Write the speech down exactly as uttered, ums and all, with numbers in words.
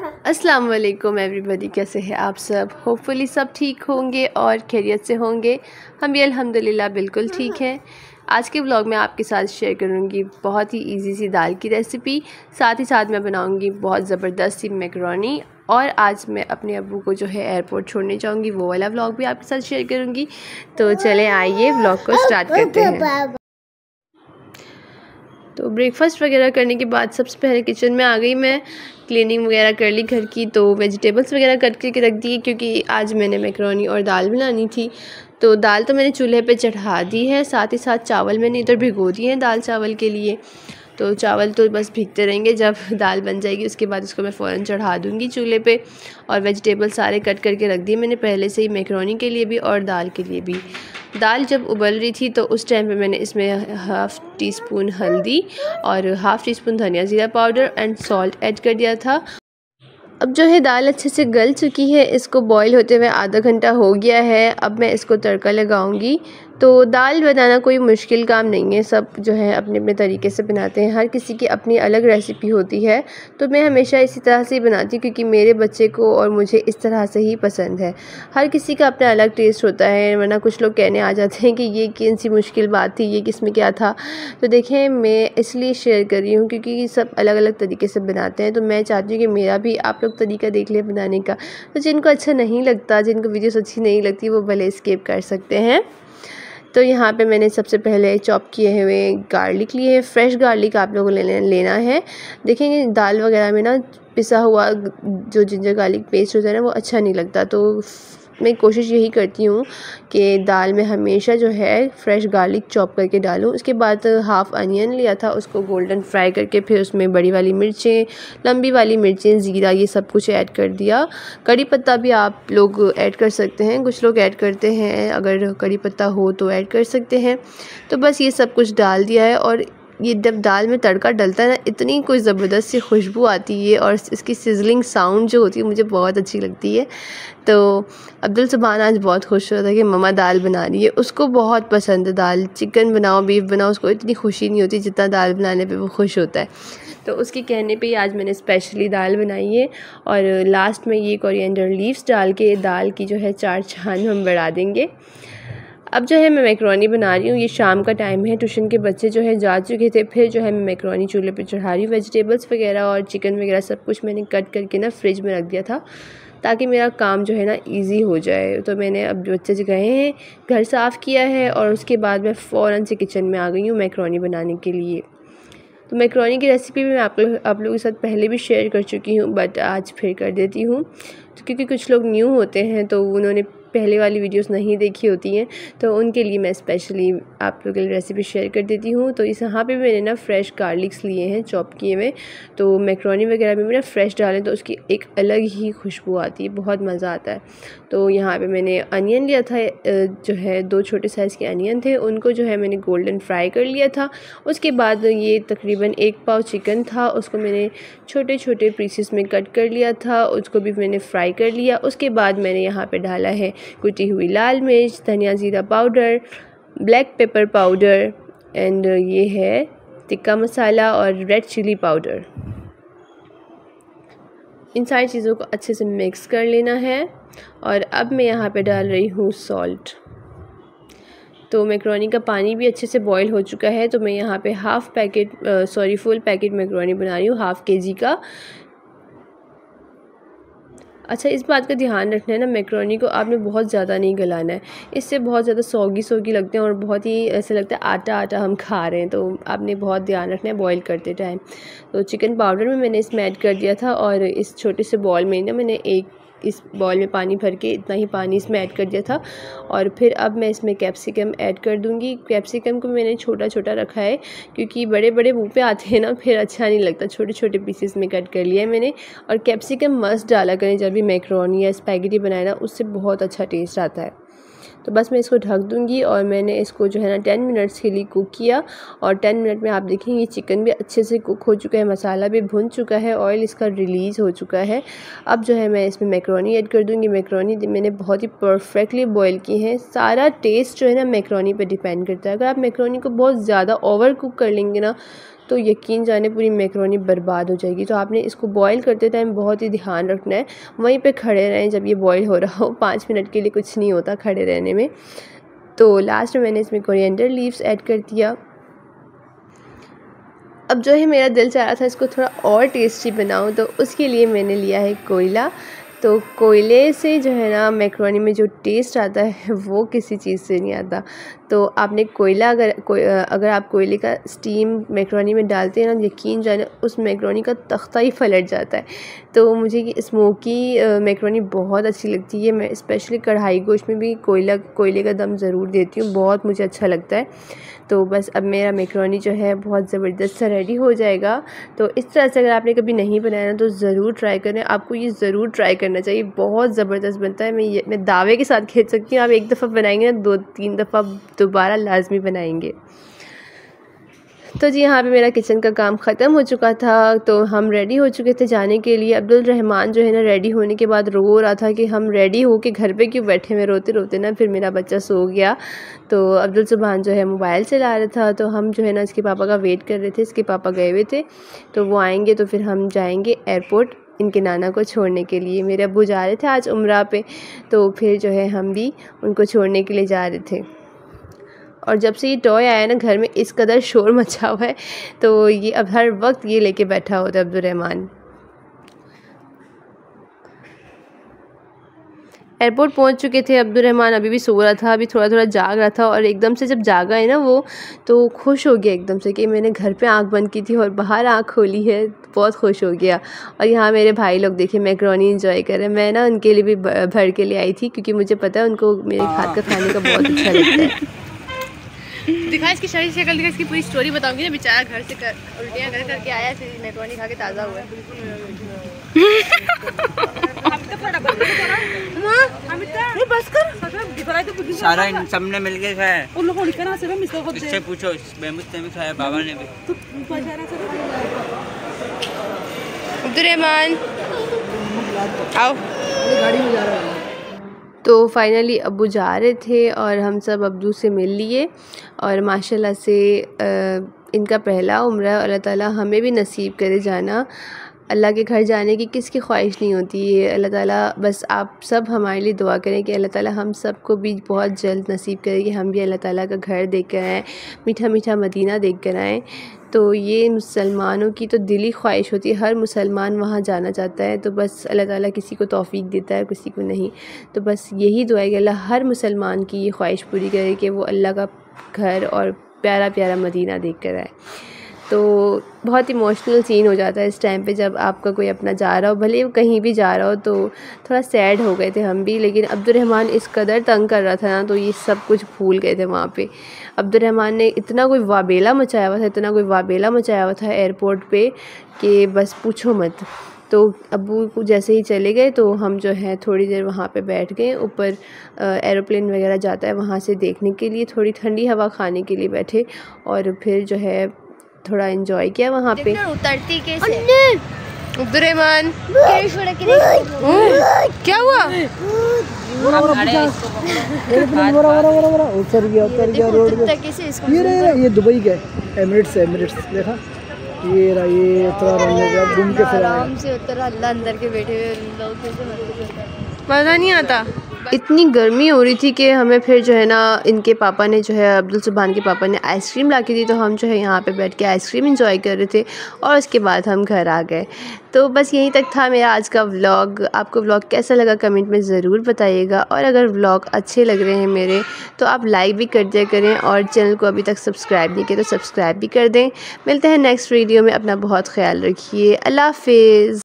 अस्सलाम वालेकुम एवरीबॉडी, कैसे हैं आप सब। होपफुली सब ठीक होंगे और खैरियत से होंगे। हम भी अल्हम्दुलिल्लाह बिल्कुल ठीक हैं। आज के व्लॉग में आपके साथ शेयर करूंगी बहुत ही इजी सी दाल की रेसिपी। साथ ही साथ मैं बनाऊंगी बहुत ज़बरदस्त सी मैकरोनी। और आज मैं अपने अब्बू को जो है एयरपोर्ट छोड़ने जाऊंगी, वो वाला व्लॉग भी आपके साथ शेयर करूँगी। तो चलें आइए व्लॉग को स्टार्ट करते हैं। तो ब्रेकफास्ट वगैरह करने के बाद सबसे पहले किचन में आ गई मैं। क्लीनिंग वगैरह कर ली घर की, तो वेजिटेबल्स वगैरह कट करके रख दी क्योंकि आज मैंने मैकरोनी और दाल बनानी थी। तो दाल तो मैंने चूल्हे पे चढ़ा दी है, साथ ही साथ चावल मैंने इधर भिगो दिए हैं दाल चावल के लिए। तो चावल तो बस भीगते रहेंगे, जब दाल बन जाएगी उसके बाद इसको मैं फ़ौरन चढ़ा दूँगी चूल्हे पे। और वेजिटेबल सारे कट करके रख दिए मैंने पहले से ही, मैकरोनी के लिए भी और दाल के लिए भी। दाल जब उबल रही थी तो उस टाइम पे मैंने इसमें हाफ़ टी स्पून हल्दी और हाफ़ टी स्पून धनिया ज़ीरा पाउडर एंड सॉल्ट ऐड कर दिया था। अब जो है दाल अच्छे से गल चुकी है, इसको बॉईल होते हुए आधा घंटा हो गया है। अब मैं इसको तड़का लगाऊंगी। तो दाल बनाना कोई मुश्किल काम नहीं है, सब जो है अपने अपने तरीके से बनाते हैं, हर किसी की अपनी अलग रेसिपी होती है। तो मैं हमेशा इसी तरह से ही बनाती हूँ क्योंकि मेरे बच्चे को और मुझे इस तरह से ही पसंद है। हर किसी का अपना अलग टेस्ट होता है, वरना कुछ लोग कहने आ जाते हैं कि ये कौन सी मुश्किल बात थी, ये किसमें क्या था। तो देखें, मैं इसलिए शेयर कर रही हूँ क्योंकि सब अलग अलग तरीके से बनाते हैं। तो मैं चाहती हूँ कि मेरा भी आप लोग तरीका देख लें बनाने का। तो जिनको अच्छा नहीं लगता, जिनको वीडियोस अच्छी नहीं लगती, वो भले स्किप कर सकते हैं। तो यहाँ पे मैंने सबसे पहले चॉप किए हुए गार्लिक लिए हैं। फ्रेश गार्लिक आप लोगों को लेना लेना है। देखेंगे दाल वगैरह में ना पिसा हुआ जो जिंजर गार्लिक पेस्ट होता है ना, वो अच्छा नहीं लगता। तो मैं कोशिश यही करती हूँ कि दाल में हमेशा जो है फ्रेश गार्लिक चॉप करके डालूँ। उसके बाद हाफ़ अनियन लिया था, उसको गोल्डन फ्राई करके फिर उसमें बड़ी वाली मिर्चें, लंबी वाली मिर्चें, ज़ीरा, ये सब कुछ ऐड कर दिया। कड़ी पत्ता भी आप लोग ऐड कर सकते हैं, कुछ लोग ऐड करते हैं, अगर कड़ी पत्ता हो तो ऐड कर सकते हैं। तो बस ये सब कुछ डाल दिया है। और ये जब दाल में तड़का डलता है ना, इतनी कोई ज़बरदस्त सी खुशबू आती है और इसकी सिजलिंग साउंड जो होती है मुझे बहुत अच्छी लगती है। तो अब्दुल सुभान आज बहुत खुश हो रहा था कि मम्मा दाल बना रही है। उसको बहुत पसंद है दाल, चिकन बनाओ, बीफ बनाओ, उसको इतनी खुशी नहीं होती जितना दाल बनाने पे वो खुश होता है। तो उसके कहने पे ही आज मैंने स्पेशली दाल बनाई है। और लास्ट में ये कोरिएंडर लीव्स डाल के दाल की जो है चार चांद हम बढ़ा देंगे। अब जो है मैं मैकरोनी बना रही हूँ। ये शाम का टाइम है, ट्यूशन के बच्चे जो है जा चुके थे। फिर जो है मैं मैकरोनी चूल्हे पे चढ़ा रही हूँ। वेजिटेबल्स वगैरह और चिकन वगैरह सब कुछ मैंने कट करके ना फ्रिज में रख दिया था ताकि मेरा काम जो है ना इजी हो जाए। तो मैंने अब बच्चे जो गए हैं, घर साफ़ किया है और उसके बाद मैं फ़ौरन से किचन में आ गई हूँ मैकरोनी बनाने के लिए। तो मैकरोनी की रेसिपी भी मैं आप लोग आप लोगों के साथ पहले भी शेयर कर चुकी हूँ, बट आज फिर कर देती हूँ। तो क्योंकि कुछ लोग न्यू होते हैं तो उन्होंने पहले वाली वीडियोस नहीं देखी होती हैं, तो उनके लिए मैं स्पेशली आप लोगों के लिए रेसिपी शेयर कर देती हूँ। तो इस यहाँ पे मैंने ना फ्रेश गार्लिक्स लिए हैं चॉप किए हुए। तो मैकरोनी वगैरह में मैंने फ्रेश डालें तो उसकी एक अलग ही खुशबू आती है, बहुत मज़ा आता है। तो यहाँ पे मैंने अनियन लिया था, जो है दो छोटे साइज़ के अनियन थे, उनको जो है मैंने गोल्डन फ्राई कर लिया था। उसके बाद ये तकरीबन एक पाव चिकन था, उसको मैंने छोटे छोटे पीसेस में कट कर लिया था, उसको भी मैंने फ्राई कर लिया। उसके बाद मैंने यहाँ पे डाला है कुटी हुई लाल मिर्च, धनिया ज़ीरा powder, black pepper powder and ये है टिक्का मसाला और रेड चिली पाउडर। इन सारी चीज़ों को अच्छे से मिक्स कर लेना है। और अब मैं यहाँ पे डाल रही हूँ सॉल्ट। तो मैकरोनी का पानी भी अच्छे से बॉईल हो चुका है। तो मैं यहाँ पे half packet sorry full packet macaroni बना रही हूँ, हाफ़ के जी का। अच्छा, इस बात का ध्यान रखना है ना, मैकरोनी को आपने बहुत ज़्यादा नहीं गलाना है, इससे बहुत ज़्यादा सौगी सौगी लगते हैं और बहुत ही ऐसे लगता है आटा आटा हम खा रहे हैं। तो आपने बहुत ध्यान रखना है बॉईल करते टाइम। तो चिकन पाउडर में मैंने इसमें ऐड कर दिया था और इस छोटे से बॉल में ना मैंने एक इस बॉल में पानी भर के इतना ही पानी इसमें ऐड कर दिया था। और फिर अब मैं इसमें कैप्सिकम ऐड कर दूंगी। कैप्सिकम को मैंने छोटा छोटा रखा है क्योंकि बड़े बड़े मुंह पे आते हैं ना, फिर अच्छा नहीं लगता। छोटे छोटे पीसेस में कट कर लिया है मैंने। और कैप्सिकम मस्ट डाला करें जब भी मैकरोनी या स्पैगेटी बनाए ना, उससे बहुत अच्छा टेस्ट आता है। तो बस मैं इसको ढक दूंगी और मैंने इसको जो है ना टेन मिनट्स के लिए कुक किया। और टेन मिनट में आप देखेंगे ये चिकन भी अच्छे से कुक हो चुका है, मसाला भी भुन चुका है, ऑयल इसका रिलीज़ हो चुका है। अब जो है मैं इसमें मैकरोनी ऐड कर दूंगी। मैकरोनी मैंने बहुत ही परफेक्टली बॉईल की है। सारा टेस्ट जो है ना मैकरोनी पे डिपेंड करता है। अगर आप मैकरोनी को बहुत ज़्यादा ओवर कुक कर लेंगे ना, तो यकीन जाने पूरी मैकरोनी बर्बाद हो जाएगी। तो आपने इसको बॉईल करते टाइम बहुत ही ध्यान रखना है, वहीं पे खड़े रहें जब ये बॉईल हो रहा हो, पाँच मिनट के लिए कुछ नहीं होता खड़े रहने में। तो लास्ट में मैंने इसमें कोरिएंडर लीव्स ऐड कर दिया। अब जो है मेरा दिल चाह रहा था इसको थोड़ा और टेस्टी बनाऊं, तो उसके लिए मैंने लिया है कोयला। तो कोयले से जो है ना मैकरोनी में जो टेस्ट आता है वो किसी चीज़ से नहीं आता। तो आपने कोयला अगर कोई अगर आप कोयले का स्टीम मैकरोनी में डालते हैं ना, यकीन जाने उस मैकरोनी का तख्ता ही पलट जाता है। तो मुझे ये स्मोकी मैकरोनी बहुत अच्छी लगती है। मैं स्पेशली कढ़ाई गोश्त में भी कोयला कोयले का दम ज़रूर देती हूँ, बहुत मुझे अच्छा लगता है। तो बस अब मेरा मैकरोनी जो है बहुत ज़बरदस्त सा रेडी हो जाएगा। तो इस तरह से अगर आपने कभी नहीं बनाया ना तो ज़रूर ट्राई करें, आपको ये ज़रूर ट्राई करना चाहिए, बहुत ज़बरदस्त बनता है। मैं ये मैं दावे के साथ कह सकती हूँ, आप एक दफ़ा बनाएंगे ना दो तीन दफ़ा दोबारा लाजमी बनाएंगे। तो जी यहाँ पे मेरा किचन का काम ख़त्म हो चुका था, तो हम रेडी हो चुके थे जाने के लिए। अब्दुल रहमान जो है ना रेडी होने के बाद रो रहा था कि हम रेडी हो के घर पे क्यों बैठे हुए, रोते रोते ना फिर मेरा बच्चा सो गया। तो अब्दुल सुभान जो है मोबाइल चला रहा था, तो हम जो है ना इसके पापा का वेट कर रहे थे। इसके पापा गए हुए थे, तो वो आएंगे तो फिर हम जाएंगे एयरपोर्ट इनके नाना को छोड़ने के लिए। मेरे अब्बू जा रहे थे आज उम्रा पे, तो फिर जो है हम भी उनको छोड़ने के लिए जा रहे थे। और जब से ये टॉय आया ना घर में इस कदर शोर मचा हुआ है, तो ये अब हर वक्त ये लेके बैठा होता है अब्दुल रहमान। एयरपोर्ट पहुंच चुके थे। अब्दुल रहमान अभी भी सो रहा था, अभी थोड़ा थोड़ा जाग रहा था, और एकदम से जब जागा है ना वो, तो खुश हो गया एकदम से कि मैंने घर पे आंख बंद की थी और बाहर आंख खोली है, बहुत खुश हो गया। और यहाँ मेरे भाई लोग देखिए मैकरोनी एंजॉय कर रहे हैं। मैं ना उनके लिए भी भर के लिए आई थी, क्योंकि मुझे पता है उनको मेरे हाथ का खाने का बहुत अच्छा लगता है। दिखा इसकी शरीर शक्ल, दिखा इसकी पूरी स्टोरी बताऊंगी ना। बेचारा घर से कर, उल्टियाँ कर करके आया, फिर मैकरोनी खा के ताज़ा हुआ है। बस कर सारा इन सबने मिलके खाया है। उन लोगों ने इससे पूछो, महमूद ने भी खाया, बाबा ने भी। अब्दुल रहमान आओ। गाड़ी में जा रहा है। तो फाइनली अब्बू जा रहे थे और हम सब अब्बू से मिल लिए, और माशाल्लाह से आ, इनका पहला उम्रा, अल्लाह ताला हमें भी नसीब करे जाना। अल्लाह के घर जाने की किसकी ख्वाहिश नहीं होती है। अल्लाह ताला बस आप सब हमारे लिए दुआ करें कि अल्लाह ताला हम सब को भी बहुत जल्द नसीब करे कि हम भी अल्लाह ताला का घर देख कर आएँ, मीठा मीठा मदीना देख कर आएँ। तो ये मुसलमानों की तो दिली ख्वाहिश होती है, हर मुसलमान वहाँ जाना चाहता है। तो बस अल्लाह ताला किसी को तौफीक देता है, किसी को नहीं। तो बस यही दुआ है कि अल्लाह हर मुसलमान की ये ख्वाहिश पूरी करे कि वो अल्लाह का घर और प्यारा प्यारा मदीना देख कर आए। तो बहुत इमोशनल सीन हो जाता है इस टाइम पे जब आपका कोई अपना जा रहा हो, भले वो कहीं भी जा रहा हो। तो थोड़ा सैड हो गए थे हम भी, लेकिन अब्दुल रहमान इस कदर तंग कर रहा था ना, तो ये सब कुछ भूल गए थे वहाँ पे। अब्दुल रहमान ने इतना कोई वाबेला मचाया हुआ था, इतना कोई वाबेला मचाया हुआ था एयरपोर्ट पे कि बस पूछो मत। तो अब्बू जैसे ही चले गए तो हम जो है थोड़ी देर वहाँ पे बैठ गए, ऊपर एरोप्लेन वगैरह जाता है वहाँ से देखने के लिए, थोड़ी ठंडी हवा खाने के लिए बैठे, और फिर जो है थोड़ा एंजॉय किया वहाँ पे। उतरती कैसे? अब्दुल रहमान क्या हुआ? उतर गया उतर गया रोड पे। ये ये दुबई का एमिरेट्स एमिरेट्स देखा, ये रहा, ये उतरा रहा है, घूम के फिर आराम से उतरा। अल्लाह अंदर के बैठे हुए लोग कैसे मज़ा नहीं आता। इतनी गर्मी हो रही थी कि हमें फिर जो है ना इनके पापा ने जो है अब्दुल सुभान के पापा ने आइसक्रीम ला के दी, तो हम जो है यहाँ पे बैठ के आइसक्रीम एंजॉय कर रहे थे, और उसके बाद हम घर आ गए। तो बस यहीं तक था मेरा आज का व्लॉग। आपको व्लॉग कैसा लगा कमेंट में ज़रूर बताइएगा, और अगर व्लॉग अच्छे लग रहे हैं मेरे तो आप लाइक भी कर दिया करें, और चैनल को अभी तक सब्सक्राइब नहीं किया तो सब्सक्राइब भी कर दें। मिलते हैं नेक्स्ट वीडियो में, अपना बहुत ख्याल रखिए। अल्लाह हाफिज़।